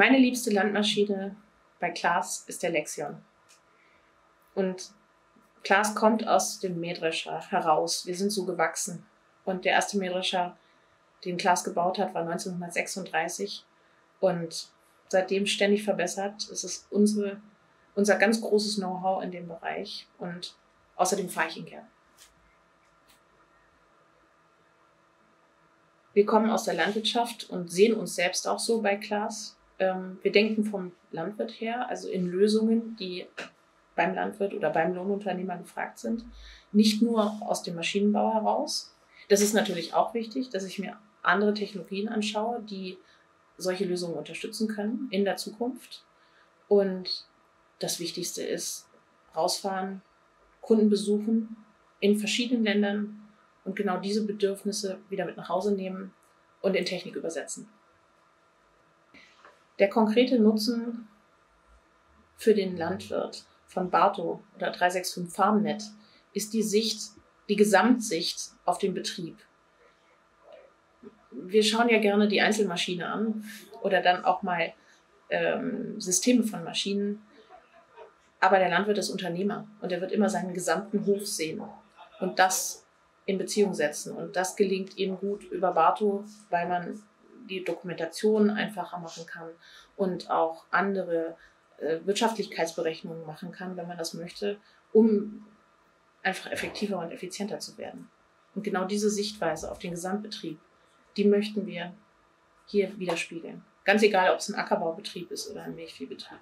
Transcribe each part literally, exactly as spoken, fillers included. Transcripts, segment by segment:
Meine liebste Landmaschine bei Claas ist der Lexion. Und Claas kommt aus dem Mähdrescher heraus. Wir sind so gewachsen. Und der erste Mähdrescher, den Claas gebaut hat, war neunzehnhundertsechsunddreißig. Und seitdem ständig verbessert. Es ist unsere, unser ganz großes Know-how in dem Bereich. Und außerdem fahre ich ihn gern. Wir kommen aus der Landwirtschaft und sehen uns selbst auch so bei Claas. Wir denken vom Landwirt her, also in Lösungen, die beim Landwirt oder beim Lohnunternehmer gefragt sind. Nicht nur aus dem Maschinenbau heraus. Das ist natürlich auch wichtig, dass ich mir andere Technologien anschaue, die solche Lösungen unterstützen können in der Zukunft. Und das Wichtigste ist, rausfahren, Kunden besuchen in verschiedenen Ländern und genau diese Bedürfnisse wieder mit nach Hause nehmen und in Technik übersetzen. Der konkrete Nutzen für den Landwirt von Bartow oder drei sechs fünf FarmNet ist die Sicht, die Gesamtsicht auf den Betrieb. Wir schauen ja gerne die Einzelmaschine an oder dann auch mal ähm, Systeme von Maschinen. Aber der Landwirt ist Unternehmer und er wird immer seinen gesamten Hof sehen und das in Beziehung setzen. Und das gelingt eben gut über Bartow, weil man die Dokumentation einfacher machen kann und auch andere äh, Wirtschaftlichkeitsberechnungen machen kann, wenn man das möchte, um einfach effektiver und effizienter zu werden. Und genau diese Sichtweise auf den Gesamtbetrieb, die möchten wir hier widerspiegeln. Ganz egal, ob es ein Ackerbaubetrieb ist oder ein Milchviehbetrieb.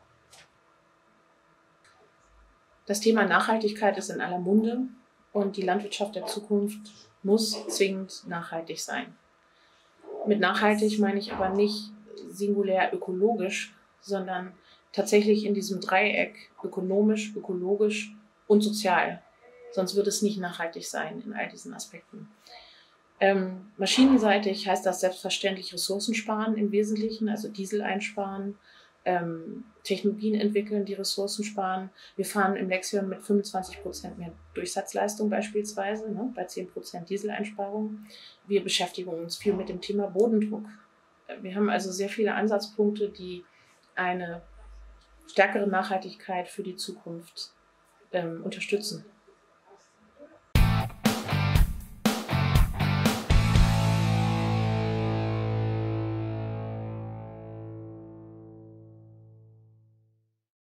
Das Thema Nachhaltigkeit ist in aller Munde und die Landwirtschaft der Zukunft muss zwingend nachhaltig sein. Mit nachhaltig meine ich aber nicht singulär ökologisch, sondern tatsächlich in diesem Dreieck ökonomisch, ökologisch und sozial. Sonst wird es nicht nachhaltig sein in all diesen Aspekten. Ähm, maschinenseitig heißt das selbstverständlich Ressourcen sparen im Wesentlichen, also Diesel einsparen, ähm, Technologien entwickeln, die Ressourcen sparen. Wir fahren im Lexion mit fünfundzwanzig Prozent mehr Durchsatzleistung beispielsweise, ne, bei zehn Prozent Dieseleinsparung. Wir beschäftigen uns viel mit dem Thema Bodendruck. Wir haben also sehr viele Ansatzpunkte, die eine stärkere Nachhaltigkeit für die Zukunft ähm, unterstützen.